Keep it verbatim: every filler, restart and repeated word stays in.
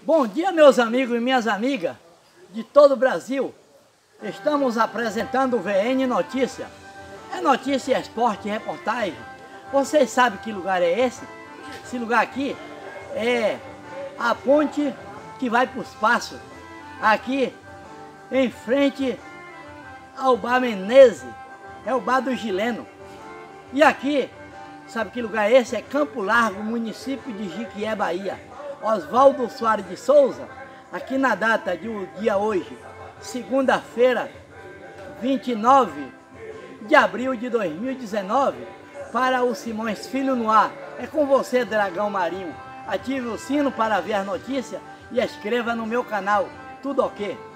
Bom dia, meus amigos e minhas amigas de todo o Brasil. Estamos apresentando o V N Notícia. É notícia, esporte e reportagem. Vocês sabem que lugar é esse? Esse lugar aqui é a ponte que vai para os Passos. Aqui em frente ao Bar Menezes, é o Bar do Gileno. E aqui, sabe que lugar é esse? É Campo Largo, município de Jiquié, Bahia. Oswaldo Soares de Souza, aqui na data do dia hoje, segunda-feira, vinte e nove de abril de dois mil e dezenove, para o Simões Filho no ar. É com você, Dragão Marinho. Ative o sino para ver as notícias e inscreva no meu canal. Tudo ok?